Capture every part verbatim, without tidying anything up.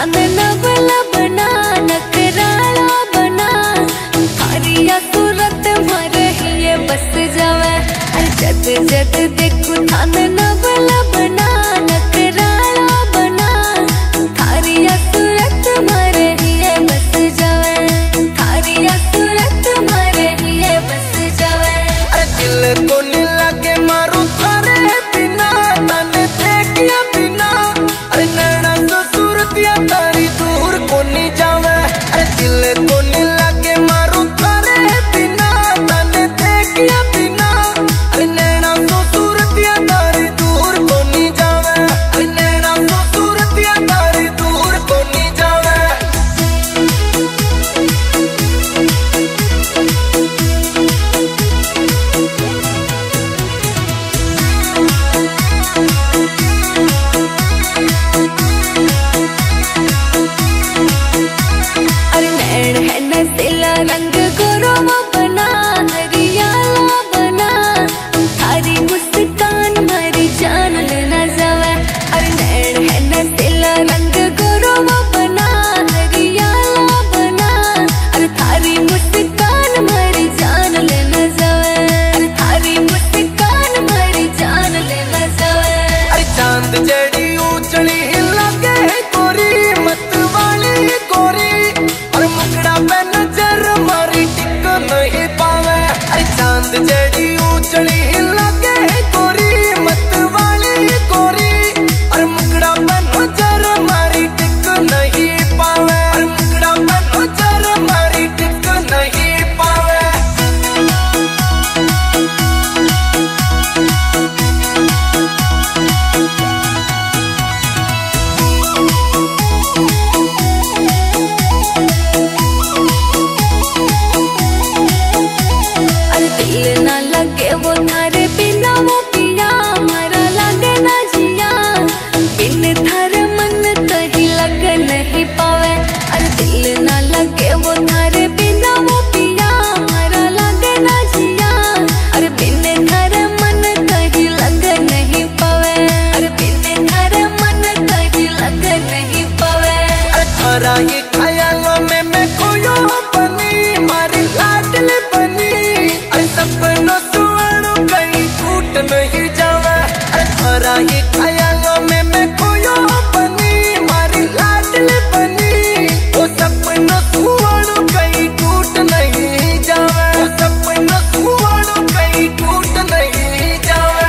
थान नवला बना नकराला बना थारिया सूरत मरहिए बस जावे जद जद देखू थान नवला बना नकराला बना थारिया सूरत मरहिए बस जावे थारिया सूरत मरहिए बस जावे दिल को नी लगे मारू थारे बिना तने देखिया बिना अरे नैना तो सूरतिया तारी दूर को नी जावे अरे दिल को नी लगे मारू थारे बिना तने देखिया बिना अरे नैना तो सूरतिया तारी दूर को नी जावे अरे नैना तो सूरतिया तारी दूर को नी जावे रंग गोरोवा बना हरियाला बना थारी मुस्कान मारी जान लेना जावे अरे नैन है नसीला रंग गोरोवा बना हरियाला बना अरे थारी मुस्कान मारी जान लेना जावे अरे थारी मुस्कान मारी जान लेना जावे अरे चांद जड़ी उचड़ी लगे कोरी मत वाली कोरी और मुकड़ा पे नजर मारी टिक नहीं पावे अरे चांद जड़ी उचड़ी लगे कोरी मत वाली कोरी और मुकड़ा पे नजर मारी टिक नहीं पावे और मुकड़ा पे नजर मारी टिक नहीं पावे दिल ना लगे वो थारे बिना वो पिया मारा लगे ना जिया बिन थारे मन कहीं लग नहीं पावे अरे दिल ना लगे वो थारे बिना वो पिया मारा लगे ना जिया अरे बिन थारे मन कहीं लग नहीं पावे अरे बिन थारे मन कहीं लग नहीं पावे अरे थारा ये ख्यालों में मैं खोयो बनी मारी लाडली बनी सपनों सुवर्ण कहीं टूट नहीं जावे अरे थारा ये ख्यालों में मैं खोयो बनी मारी लाडली बनी वो सपनों सुवर्ण कहीं टूट नहीं जावे वो सपनों सुवर्ण कहीं टूट नहीं जावे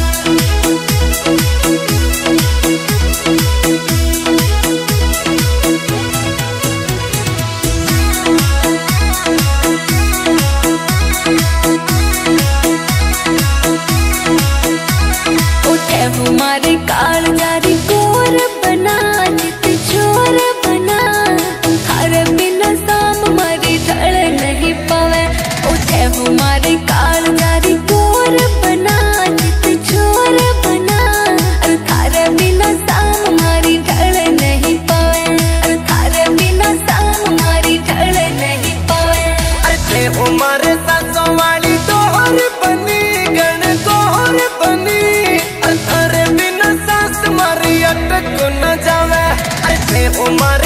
हमारे काल जारी गोर बना जित छोर बना हर बिना शाम मरी ढल नहीं पावे उठे हमारे काल जारी गोर बना जित छोर बना थार बिना शाम मारी ढल नहीं पावे थार बिना शाम मारी ढल नहीं पावे अरे हमारे सासों वाली तोहर बनी गण तोहर बनी अरे बिना सास मारी अटक न जावे अरे उमर